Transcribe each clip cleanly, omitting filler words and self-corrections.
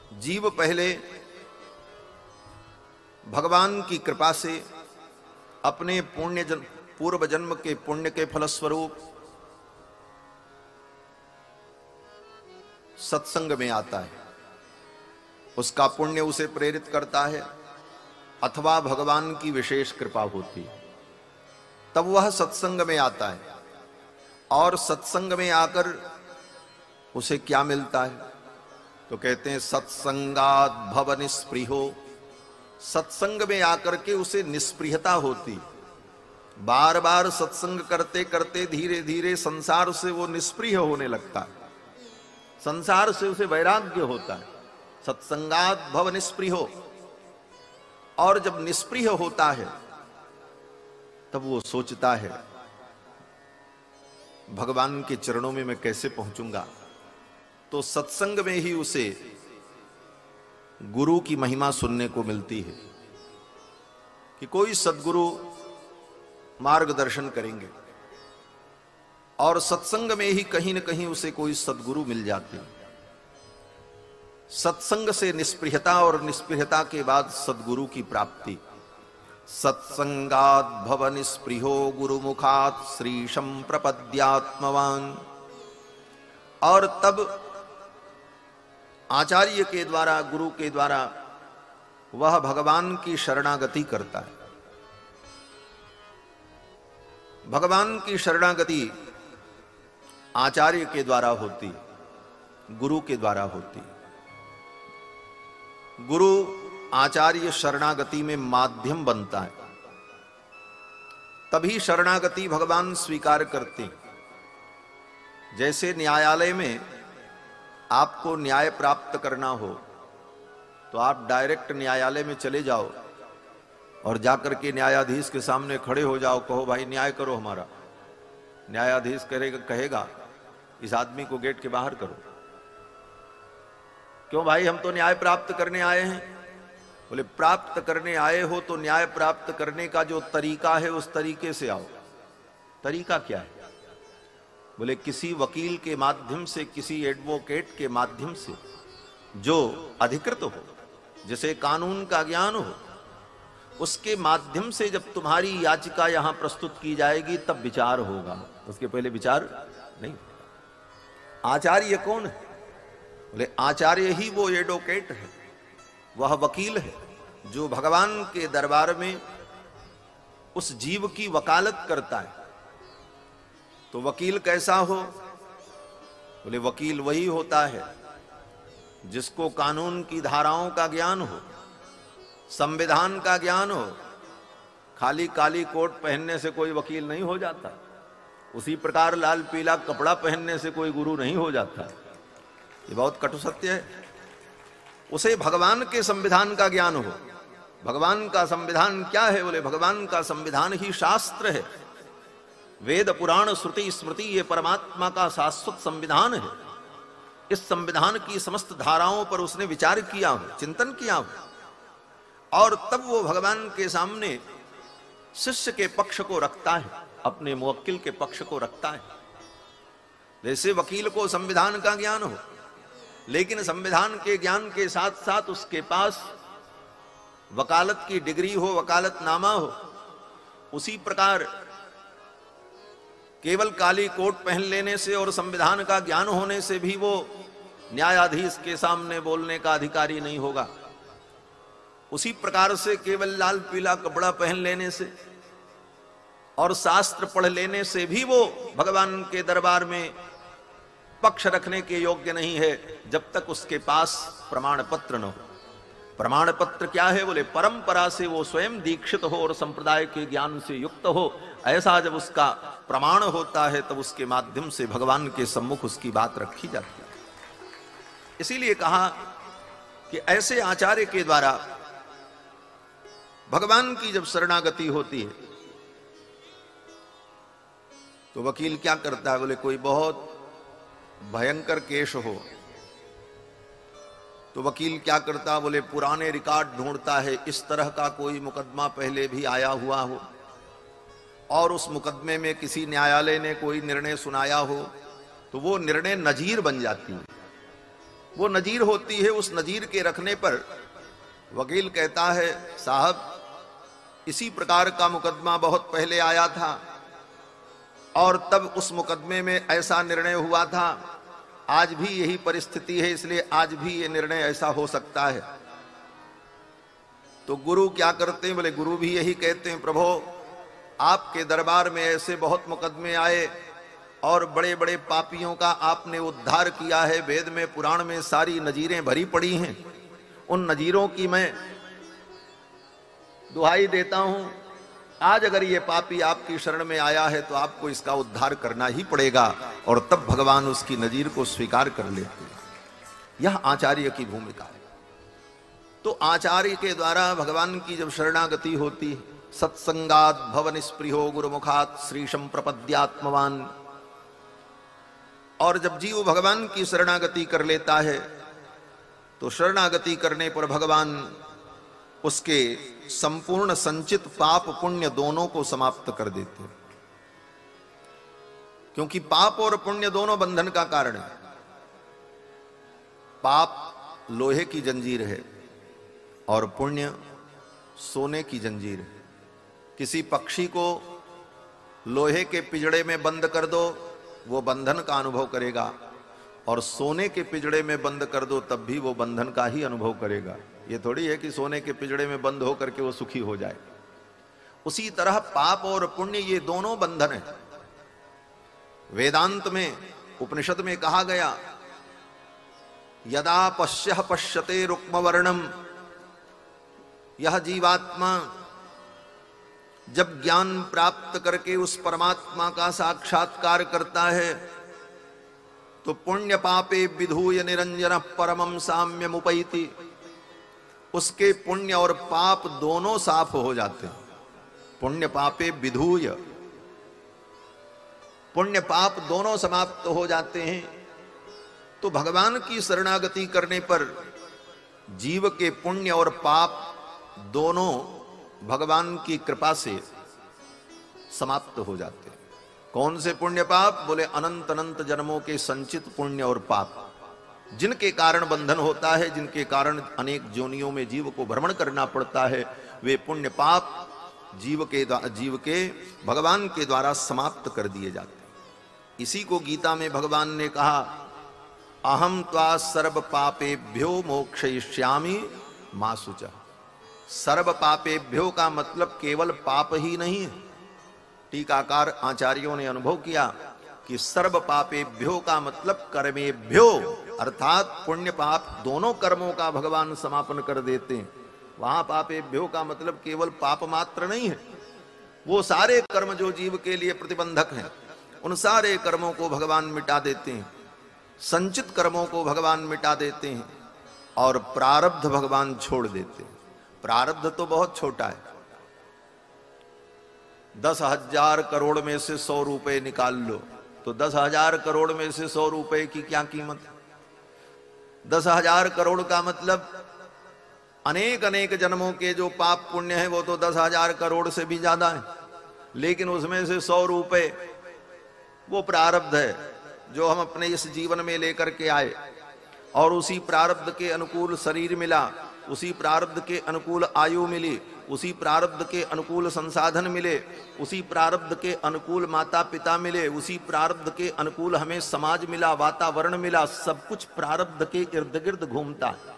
जीव पहले भगवान की कृपा से अपने पूर्व जन्म के पुण्य के फलस्वरूप सत्संग में आता है। उसका पुण्य उसे प्रेरित करता है अथवा भगवान की विशेष कृपा होती है, तब वह सत्संग में आता है। और सत्संग में आकर उसे क्या मिलता है? तो कहते हैं सत्संगात् भव निस्पृहो। सत्संग में आकर के उसे निस्पृहता होती। बार बार सत्संग करते करते धीरे धीरे संसार से वो निस्पृह होने लगता है, संसार से उसे वैराग्य होता है। सत्संगात् भव निस्पृहो। और जब निस्पृह होता है तब वो सोचता है भगवान के चरणों में मैं कैसे पहुंचूंगा। तो सत्संग में ही उसे गुरु की महिमा सुनने को मिलती है कि कोई सद्गुरु मार्गदर्शन करेंगे, और सत्संग में ही कहीं न कहीं उसे कोई सद्गुरु मिल जाते हैं। सत्संग से निस्पृहता और निस्पृहता के बाद सद्गुरु की प्राप्ति। सत्संगात् भव निस्पृहो गुरुमुखात् श्रीशं प्रपद्यात्मवान। और तब आचार्य के द्वारा, गुरु के द्वारा वह भगवान की शरणागति करता है। भगवान की शरणागति आचार्य के द्वारा होती, गुरु के द्वारा होती। गुरु आचार्य शरणागति में माध्यम बनता है, तभी शरणागति भगवान स्वीकार करते हैं। जैसे न्यायालय में आपको न्याय प्राप्त करना हो तो आप डायरेक्ट न्यायालय में चले जाओ और जाकर के न्यायाधीश के सामने खड़े हो जाओ, कहो भाई न्याय करो हमारा। न्यायाधीश कहेगा इस आदमी को गेट के बाहर करो। क्यों भाई, हम तो न्याय प्राप्त करने आए हैं। बोले प्राप्त करने आए हो तो न्याय प्राप्त करने का जो तरीका है उस तरीके से आओ। तरीका क्या है? बोले किसी वकील के माध्यम से, किसी एडवोकेट के माध्यम से जो अधिकृत हो, जिसे कानून का ज्ञान हो, उसके माध्यम से जब तुम्हारी याचिका यहां प्रस्तुत की जाएगी तब विचार होगा, उसके पहले विचार नहीं। आचार्य कौन है? बोले आचार्य ही वो एडवोकेट है, वह वकील है जो भगवान के दरबार में उस जीव की वकालत करता है। तो वकील कैसा हो? बोले वकील वही होता है जिसको कानून की धाराओं का ज्ञान हो, संविधान का ज्ञान हो। खाली काली कोट पहनने से कोई वकील नहीं हो जाता, उसी प्रकार लाल पीला कपड़ा पहनने से कोई गुरु नहीं हो जाता। ये बहुत कटु सत्य है। उसे भगवान के संविधान का ज्ञान हो। भगवान का संविधान क्या है? बोले भगवान का संविधान ही शास्त्र है। वेद पुराण श्रुति स्मृति ये परमात्मा का शाश्वत संविधान है। इस संविधान की समस्त धाराओं पर उसने विचार किया हो, चिंतन किया हो, और तब वो भगवान के सामने शिष्य के पक्ष को रखता है, अपने मुवक्किल के पक्ष को रखता है। जैसे वकील को संविधान का ज्ञान हो, लेकिन संविधान के ज्ञान के साथ साथ उसके पास वकालत की डिग्री हो, वकालतनामा हो, उसी प्रकार केवल काली कोट पहन लेने से और संविधान का ज्ञान होने से भी वो न्यायाधीश के सामने बोलने का अधिकारी नहीं होगा। उसी प्रकार से केवल लाल पीला कपड़ा पहन लेने से और शास्त्र पढ़ लेने से भी वो भगवान के दरबार में पक्ष रखने के योग्य नहीं है, जब तक उसके पास प्रमाण पत्र न हो। प्रमाण पत्र क्या है? बोले परंपरा से वो स्वयं दीक्षित हो और संप्रदाय के ज्ञान से युक्त हो। ऐसा जब उसका प्रमाण होता है तब उसके माध्यम से भगवान के सम्मुख उसकी बात रखी जाती है। इसीलिए कहा कि ऐसे आचार्य के द्वारा भगवान की जब शरणागति होती है तो वकील क्या करता है? बोले कोई बहुत भयंकर केस हो तो वकील क्या करता? बोले पुराने रिकॉर्ड ढूंढता है, इस तरह का कोई मुकदमा पहले भी आया हुआ हो और उस मुकदमे में किसी न्यायालय ने कोई निर्णय सुनाया हो तो वो निर्णय नजीर बन जाती है। वो नजीर होती है। उस नजीर के रखने पर वकील कहता है, साहब इसी प्रकार का मुकदमा बहुत पहले आया था और तब उस मुकदमे में ऐसा निर्णय हुआ था, आज भी यही परिस्थिति है, इसलिए आज भी ये निर्णय ऐसा हो सकता है। तो गुरु क्या करते हैं? बोले गुरु भी यही कहते हैं, प्रभो आपके दरबार में ऐसे बहुत मुकदमे आए और बड़े बड़े पापियों का आपने उद्धार किया है। वेद में पुराण में सारी नजीरें भरी पड़ी हैं, उन नजीरों की मैं दुहाई देता हूं, आज अगर ये पापी आपकी शरण में आया है तो आपको इसका उद्धार करना ही पड़ेगा। और तब भगवान उसकी नजीर को स्वीकार कर लेते हैं। यह आचार्य की भूमिका है। तो आचार्य के द्वारा भगवान की जब शरणागति होती है, सत्संगात भव निस्पृहो गुरुमुखात श्रीशं प्रपद्यात्मवान, और जब जीव भगवान की शरणागति कर लेता है तो शरणागति करने पर भगवान उसके संपूर्ण संचित पाप पुण्य दोनों को समाप्त कर देते हैं। क्योंकि पाप और पुण्य दोनों बंधन का कारण है। पाप लोहे की जंजीर है और पुण्य सोने की जंजीर है। किसी पक्षी को लोहे के पिंजड़े में बंद कर दो, वो बंधन का अनुभव करेगा, और सोने के पिंजड़े में बंद कर दो तब भी वो बंधन का ही अनुभव करेगा। ये थोड़ी है कि सोने के पिंजड़े में बंद होकर के वो सुखी हो जाए। उसी तरह पाप और पुण्य ये दोनों बंधन है। वेदांत में उपनिषद में कहा गया, यदा पश्यः पश्यते रुक्म वर्णम, यह जीवात्मा जब ज्ञान प्राप्त करके उस परमात्मा का साक्षात्कार करता है तो पुण्य पापे विधूय निरंजन परमं साम्यम उपैति, उसके पुण्य और पाप दोनों साफ हो जाते हैं। पुण्य पापे विधूय, पुण्य पाप दोनों समाप्त हो जाते हैं। तो भगवान की शरणागति करने पर जीव के पुण्य और पाप दोनों भगवान की कृपा से समाप्त हो जाते हैं। कौन से पुण्य पाप? बोले अनंत अनंत जन्मों के संचित पुण्य और पाप, जिनके कारण बंधन होता है, जिनके कारण अनेक जोनियों में जीव को भ्रमण करना पड़ता है, वे पुण्य पाप जीव के भगवान के द्वारा समाप्त कर दिए जाते हैं। इसी को गीता में भगवान ने कहा, अहम त्वा सर्व पापेभ्यो मोक्षयिष्यामि मा शुचः। सर्व पापेभ्यो का मतलब केवल पाप ही नहीं है। टीकाकार आचार्यों ने अनुभव किया कि सर्व पापेभ्यो का मतलब कर्मेभ्यो, अर्थात पुण्य पाप दोनों कर्मों का भगवान समापन कर देते हैं। वहां पापेभ्यो का मतलब केवल पाप मात्र नहीं है, वो सारे कर्म जो जीव के लिए प्रतिबंधक हैं, उन सारे कर्मों को भगवान मिटा देते हैं। संचित कर्मों को भगवान मिटा देते हैं और प्रारब्ध भगवान छोड़ देते हैं। प्रारब्ध तो बहुत छोटा है, 10,000 करोड़ में से 100 रुपए निकाल लो तो 10,000 करोड़ में से 100 रुपए की क्या कीमत है? 10,000 करोड़ का मतलब अनेक अनेक जन्मों के जो पाप पुण्य है वो तो 10,000 करोड़ से भी ज्यादा है। लेकिन उसमें से 100 रुपए वो प्रारब्ध है जो हम अपने इस जीवन में लेकर के आए, और उसी प्रारब्ध के अनुकूल शरीर मिला, उसी प्रारब्ध के अनुकूल आयु मिली, उसी प्रारब्ध के अनुकूल संसाधन मिले, उसी प्रारब्ध के अनुकूल माता पिता मिले, उसी प्रारब्ध के अनुकूल हमें समाज मिला, वातावरण मिला। सब कुछ प्रारब्ध के इर्द गिर्द घूमता है।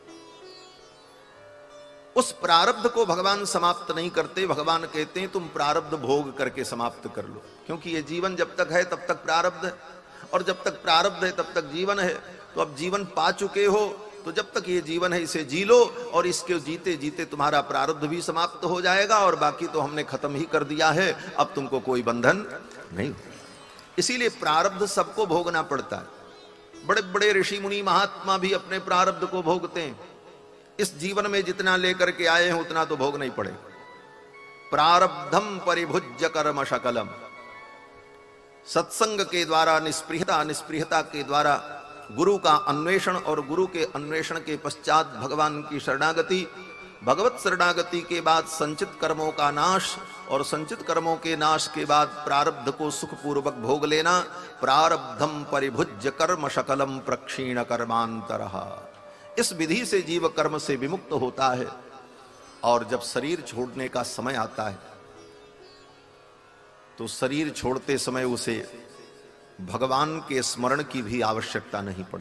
उस प्रारब्ध को भगवान समाप्त नहीं करते। भगवान कहते हैं तुम प्रारब्ध भोग करके समाप्त कर लो, क्योंकि ये जीवन जब तक है तब तक प्रारब्ध है, और जब तक प्रारब्ध है तब तक जीवन है। तो अब जीवन पा चुके हो तो जब तक ये जीवन है इसे जी लो, और इसके जीते जीते तुम्हारा प्रारब्ध भी समाप्त हो जाएगा, और बाकी तो हमने खत्म ही कर दिया है, अब तुमको कोई बंधन नहीं। इसीलिए प्रारब्ध सबको भोगना पड़ता है। बड़े बड़े ऋषि मुनि महात्मा भी अपने प्रारब्ध को भोगते हैं। इस जीवन में जितना लेकर के आए हैं उतना तो भोगना ही पड़ेगा। प्रारब्धम परिभुज्य कर्म शकलम, सत्संग के द्वारा निस्पृहता के द्वारा गुरु का अन्वेषण, और गुरु के अन्वेषण के पश्चात भगवान की शरणागति, भगवत शरणागति के बाद संचित कर्मों का नाश, और संचित कर्मों के नाश के बाद प्रारब्ध को सुखपूर्वक भोग लेना। प्रारब्धम परिभुज्य कर्म शकलम प्रक्षीण कर्मांतरः। इस विधि से जीव कर्म से विमुक्त होता है, और जब शरीर छोड़ने का समय आता है तो शरीर छोड़ते समय उसे भगवान के स्मरण की भी आवश्यकता नहीं पड़ती।